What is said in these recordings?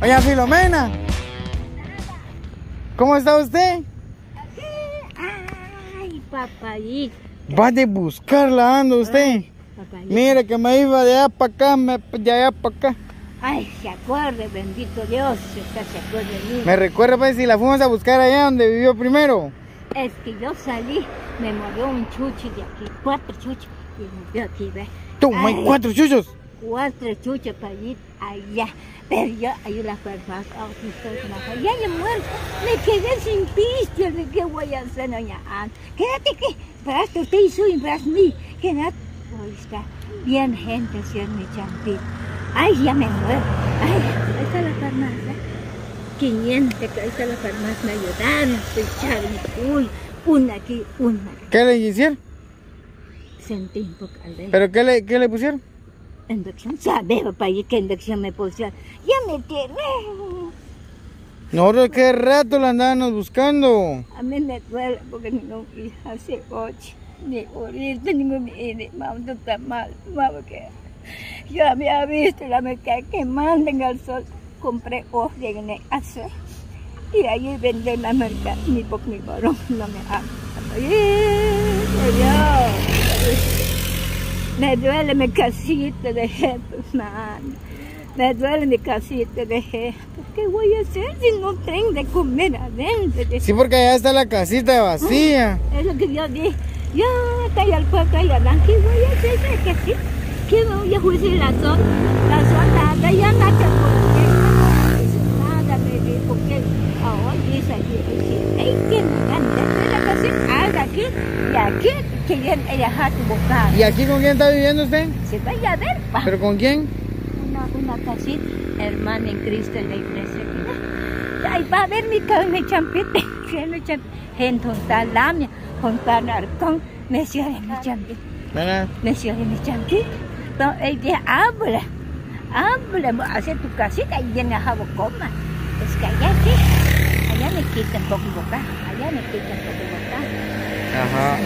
Doña Filomena, ¿cómo está usted? Ay, papayito. Va de buscarla, anda usted. Papayito. Mira que me iba de allá para acá, de allá para acá. Ay, se acuerde, bendito Dios, se acuerde de mí. Me recuerda pues si la fuimos a buscar allá donde vivió primero. Es que yo salí, me movió un chucho de aquí, 4 chuchos, y me movió aquí, ¿ves? Toma, hay 4 chuchos. 4 chuchos para ir allá. Pero yo, ahí la farmacia, ya yo muerto, me quedé sin pista, ¿qué voy a hacer, doña Ana? Quédate que, para tu te hizo y para mí, quédate. Ahí está, bien gente, señor mi champito. Ay, ya me muero. Ay, ahí está la farmacia. 500, ahí está la farmacia, me ayudaron a echarme una aquí, una aquí. ¿Qué le hicieron? Sentí un poco al dedo. ¿Pero qué le pusieron? Inducción, ¿sabe, papá? ¿Y qué inducción me pusieron? Ya me tiré. Nosotros qué rato la andábamos buscando. A mí me duele porque no hace 8, ni ahorita ningún mamá está mal, mamá que yo había visto la me quedé quemando en el sol, compré orden hace y ahí vendí la mercado, mi varón no me ama. Me duele mi casita de gente, mano. Me duele mi casita de gente. ¿Qué voy a hacer si no tengo de comer adentro? Sí, porque allá está la casita vacía. Es lo que yo dije. Ya está allá el pueblo, allá. ¿Qué voy a hacer? ¿Qué sí? ¿Qué voy a hacer la zona? La ya no te nada, me dijo que ahora dice aquí. Hay que me la casita, haga aquí y aquí. Que bien ella ha tu boca. ¿Y aquí con quién está viviendo usted? Se vaya a ver, pa. ¿Pero con quién? Una casita, hermana en Cristo en la iglesia. Ahí va a ver mi champete. Gente juntar lamia, juntar arcón, me cierra mi champete. Me cierra mi champete. Entonces ella habla, hace tu casita y viene a jabo coma. Es que allá me quitan poco boca, allá me quitan poco boca. Ajá.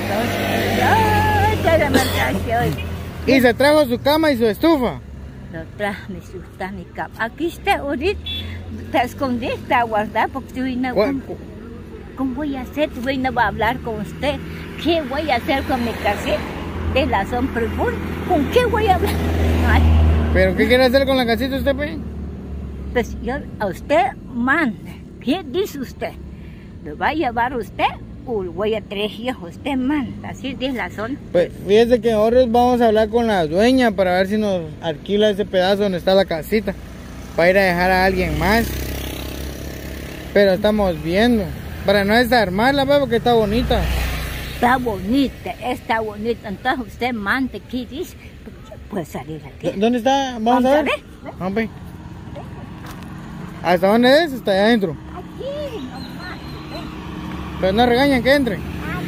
Entonces, ¿Y se trajo su cama y su estufa? No traje mi cama. Aquí está ahorita, está escondida, está guardada porque tú no, ¿cómo voy a hacer? Tú no va a hablar con usted. ¿Qué voy a hacer con mi casita? De la sombra, ¿con qué voy a hablar? Ay. ¿Pero qué quiere hacer con la casita usted, pues? Pues yo a usted manda. ¿Qué dice usted? ¿Lo va a llevar usted? Voy a 3 hijos, usted manda, así es la zona. Pues fíjese que ahora vamos a hablar con la dueña para ver si nos alquila ese pedazo donde está la casita, para ir a dejar a alguien más. Pero estamos viendo, para no desarmarla, porque está bonita. Está bonita, entonces usted manda, ¿qué dice? Puede salir aquí. ¿Dónde está? Vamos a ver. Vamos. ¿Hasta dónde es? Hasta allá adentro. Aquí, nomás. Pero no regañan que entre.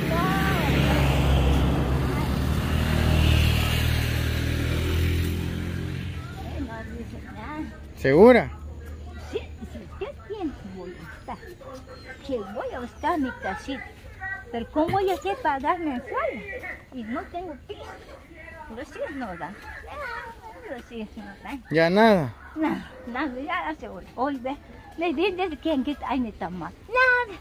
¿Segura? Sí, si usted tiene voluntad, que voy a estar en mi casita, pero ¿cómo voy a hacer para dar mensual? Y no tengo piso. Los hijos no dan. Los hijos no dan. Ya nada. Nada, ya hace hoy. Hoy ve, le dije quién que hay ni tan mal. Nada.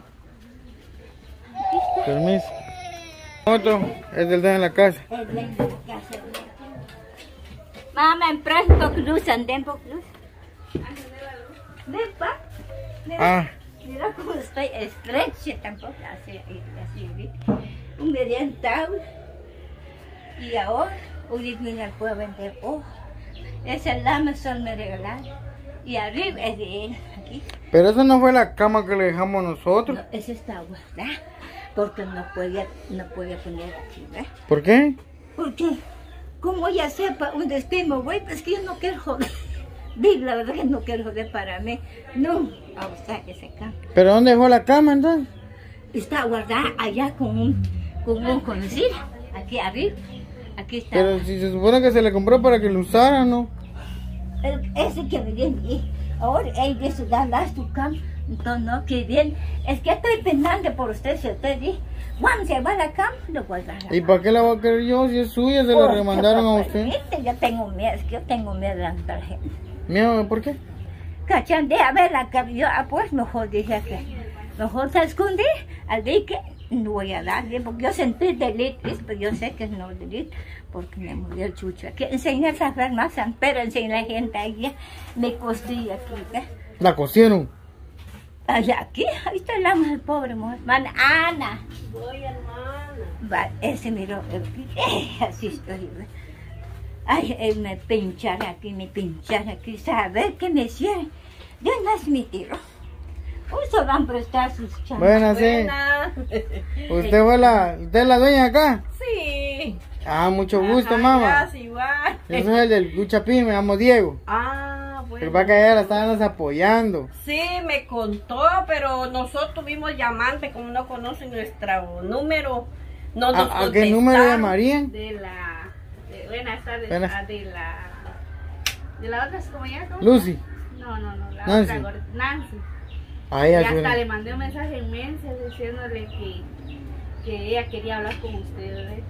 Permiso. Otro es del de en la casa. Es de la casa. Mamá, empresto luz, anden por luz. Ven, pa. Mira cómo estoy estrecha tampoco. Así. Un mediantado. Y ahora, hoy viene puedo vender ojo. Esa lama son me regalaron. Y arriba es de él, aquí. Pero esa no fue la cama que le dejamos nosotros. No, esa está guardada. Porque no podía poner aquí, ¿ves? ¿Por qué? Porque, ¿cómo voy a hacer para un destino, güey? Es que yo no quiero joder. Dile la verdad que no quiero joder para mí. No, a usar esa cama. ¿Pero dónde dejó la cama entonces? Está guardada allá con un conocido. Aquí arriba. Aquí está. Pero si se supone que se le compró para que lo usara, ¿no? Ese que me viene. Ahora, ella se da su cama. Entonces, no, que bien. Es que estoy pensando por usted. Si usted dice, Juan, se va a la cama, lo voy a dar. ¿Y para qué la voy a querer yo si es suya? Se la remandaron a usted. Yo tengo miedo, es que yo tengo miedo de la tarjeta. ¿Miedo? ¿Por qué? Cachan, deja ver la que yo, pues mejor dije que, mejor se escondí, al día que no voy a darle, porque yo sentí delito, pero yo sé que no delito, porque me murió el chucho. Que enseñé esa farmacia, pero enseñé a la gente allá, me costilla aquí, ¿eh? ¿La cosieron? Allá aquí, ahí está la mujer, pobre mujer, hermana Ana. Voy, hermana. Va, ese miró, así estoy, ¿ve? Ay, me pinchar aquí, saber qué me hicieron. Dios más me tiró. Ustedes van a prestar sus chamas. Buenas, sí. Buena. ¿Usted es la dueña acá? Sí. Ah, mucho gusto, Ajá, mamá. gracias, igual. Yo soy el del Guchapín, me llamo Diego. Ah, bueno. El va que allá la estaban apoyando. Sí, me contó, pero nosotros tuvimos llamante, como no conocen nuestro número. No nos ¿A qué número contestaron. llamarían? Buenas tardes. Buenas. De la otra, ¿cómo se llama? Lucy. No, la Nancy. otra, Nancy. Ahí Y ya hasta suena. le mandé un mensaje inmenso diciéndole que ella quería hablar con ustedes.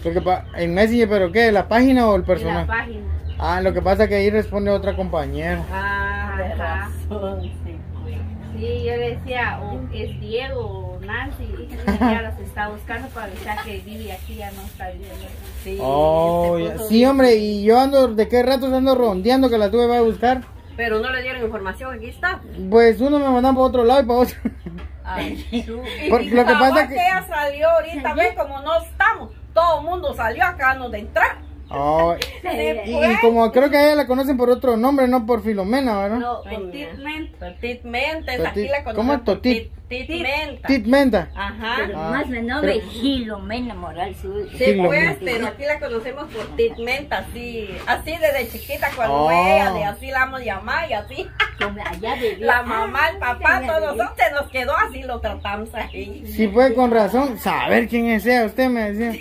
En Messenger, ¿pero qué? ¿La página o el De la personal? página. Ah, lo que pasa es que ahí responde otra compañera. Ah, de Ajá. razón, sí. Sí, yo le decía, o es Diego o Nancy. Y ella los está buscando para avisar que vive aquí, ya no está viviendo. Sí, Oh, se ya. puso Sí, bien. hombre, y yo ando, ¿de qué ratos ando rondeando que la tuve para buscar? Pero no le dieron información, aquí está. Pues uno me mandan para otro lado y para otro. Ay, Lo que pasa es que... ella salió ahorita, ve como no estamos. Todo el mundo salió acá, no de entrar. Oh, Se y fue. como creo que a ella la conocen por otro nombre, no por Filomena, ¿verdad? No, Ay, por mira. Titment. Totit Mentes, aquí Totit- la conocemos. ¿cómo es por Totit? Menta. Titmenta. Ajá. Pero Ah, más me nombre pero- Filomena Moral. Sí, Filomena. pues, pero aquí la conocemos por Titmenta, así desde chiquita, cuando Oh. ella, de así la vamos a llamar y así. Como allá vivía. La mamá, el papá, allá todos vivía. nosotros se nos quedó así, lo tratamos ahí. Sí, pues con razón. Saber quién es ella, usted me decía.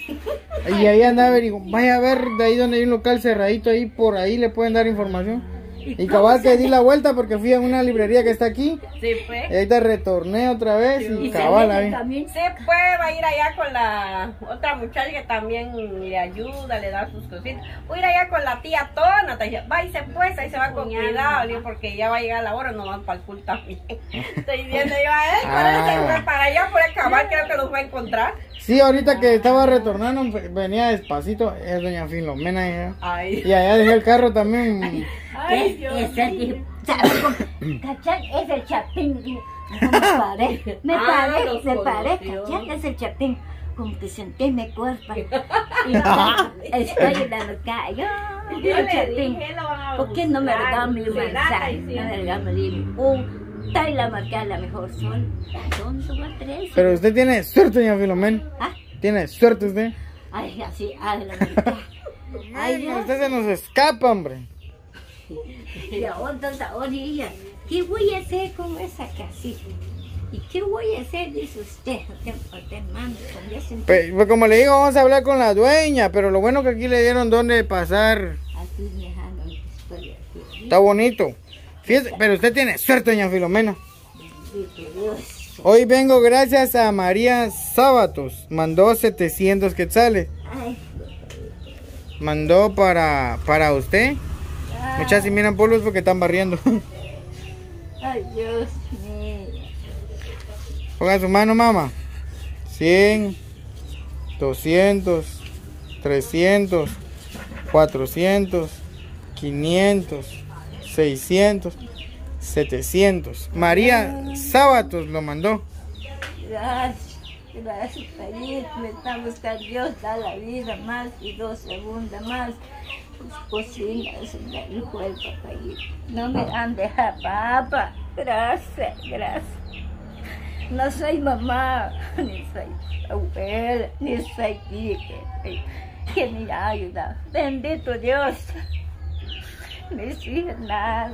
Y ahí andaba averiguando. Vaya a ver de ahí donde hay un local cerradito, ahí por ahí le pueden dar información. Y cabal que di la vuelta porque fui a una librería que está aquí. Sí, pues. Y ahorita retorné otra vez y Y se cabal mete ahí. también. Sí, pues va a ir allá con la otra muchacha que también le ayuda, le da sus cositas. Voy a ir allá con la tía Tona, va y se pues, ahí se va con cuidado, digo, porque ya va a llegar la hora, no van para el pool también. Estoy diciendo yo a él, pero se fue para allá por el cabal, creo que los va a encontrar. Sí, ahorita que estaba retornando, venía despacito. Es doña Filomena. Ay. Y allá dejé el carro también. Ay, Dios mío. ¿Cachán? Es el Chapín. No, me paré, me paré, los me paré. conoció. ¿Cachán? Es el Chapín. Como que sentí mi cuerpo. Y ya, estoy en la calle. Yo El le Chapín. dije, lo van a ¿Por qué no me buscar? regalan mi Se da mensaje? No diciendo. me regalan un. Está y la marca la mejor son. Son dos o tres. Pero usted tiene suerte, doña Filomena. Ah, Tiene suerte usted. ay, así, ay, la verdad. Ay, Ay, Dios. usted se nos escapa, hombre. Y ahora orilla, ¿qué voy a hacer con esa casita? ¿Y qué voy a hacer? Dice usted, usted manda con ese Pues como le digo, vamos a hablar con la dueña. Pero lo bueno que aquí le dieron donde pasar. aquí dejando después de aquí. Está bonito. Fíjese, pero usted tiene suerte, doña Filomena. Bendito Dios. Hoy vengo gracias a María Sábatos. Mandó 700 quetzales. Ay, Mandó para usted. Muchas si miran polvos porque están barriendo. ay, Dios mío. Ponga su mano, mamá. 100, 200, 300, 400, 500, 600, 700. María Sábatos lo mandó. Gracias, gracias, País. Me está buscando Dios, da la vida más y 2 segundos más. Cocinas en el cuerpo, País. No me han dejado, papá. Gracias, gracias. No soy mamá, ni soy abuela, ni soy tía que me ha ayudado. Bendito Dios. Mis hijas, nada.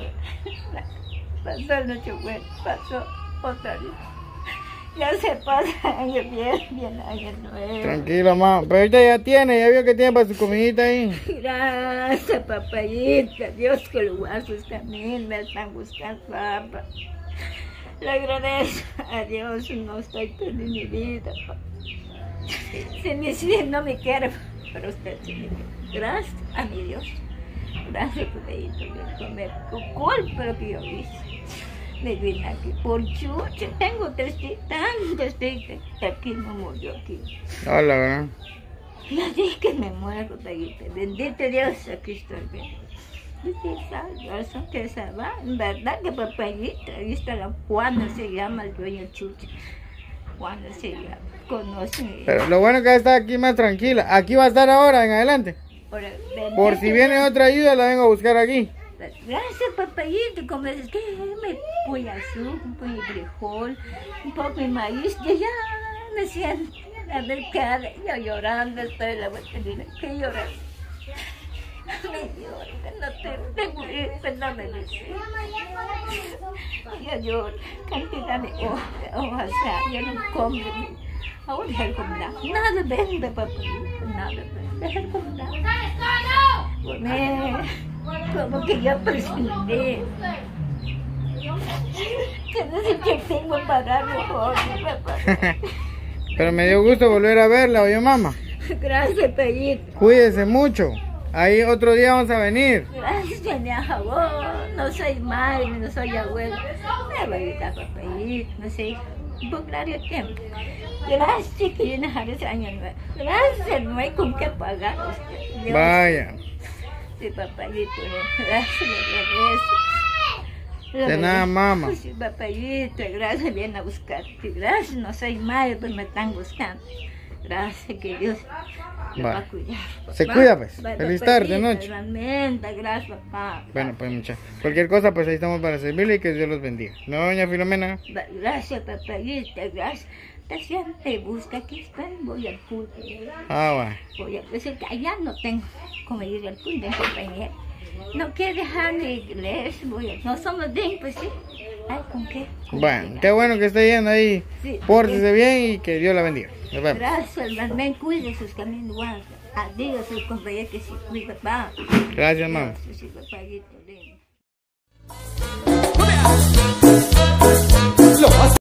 Pasó el noche bueno, pasó otra vez. Ya se pasa año bien año nuevo. Tranquila, mamá. Pero ahorita ya tiene, ya vio que tiene para su comidita ahí. Gracias, papayita. Dios que lo guarde sus caminos. Me están buscando, papá. Le agradezco a Dios. No estoy perdiendo mi vida, papá. Si mis hijos no me quieren, pero usted sí me quiere. Gracias a mi Dios. Gracias, papayito, de comer col, pero que yo hice. Me vine aquí por chucha, tengo tantos que aquí no murió aquí. Hola, ¿verdad? Ya dije que me muero, papayito. Bendito Dios, aquí estoy bien. Dios, que se va. En verdad que papayito, ahí está la Juana, se llama el dueño Chucha. Juana se llama, conocen. Pero lo bueno es que está aquí más tranquila. Aquí va a estar ahora en adelante. Por si viene otra ayuda, la vengo a buscar aquí. Gracias, papayito. Como es que me voy a azúcar, un poco de frijol, un poco de maíz, y ya me siento a ver qué haré. Yo llorando estoy la batería, que llorar. Me lloro, que no tengo, no me dice. Yo lloro, cantidad de hojas, yo no como. Ahora dejar como nada vende, papayito, nada vende. Dejar como nada. Como que yo presumí. Que no sé qué tengo para mejor, papá. Pero me dio gusto volver a verla, oye mamá. Gracias, Pellito. Cuídese mucho. Ahí otro día vamos a venir. Gracias, tenía jabón. No soy madre, no soy abuela. Me voy a ayudar, papayito, no sé. Por largo tiempo. Gracias, que viene a ese año nuevo. Gracias, no hay con qué pagar. Dios. Vaya. Sí, papayito, gracias, le agradezco. De nada, mamá. Sí, papayito, gracias, viene a buscarte. Gracias, no soy madre, pues me están buscando. Gracias, que Dios me va a cuidar. Se cuida, pues. Feliz tarde, noche. Realmente, gracias, papá. Bueno, pues mucha. Cualquier cosa, pues ahí estamos para servirle y que Dios los bendiga. ¿No, doña Filomena? Gracias, papayito, gracias. Te busca, aquí estoy, voy al culto. Ah, voy a decir que allá no tengo como ir al culto de compañero. No quiero dejar la iglesia, no somos bien, pues sí. Ay, ¿con qué? Bueno, qué bueno que esté yendo ahí. Sí, pórtese bien y que Dios la bendiga. Nos vemos. Gracias, hermano. Cuide sus caminos. Adiós, el compañero que se cuida, papá. Gracias, mamá. Sí, papá,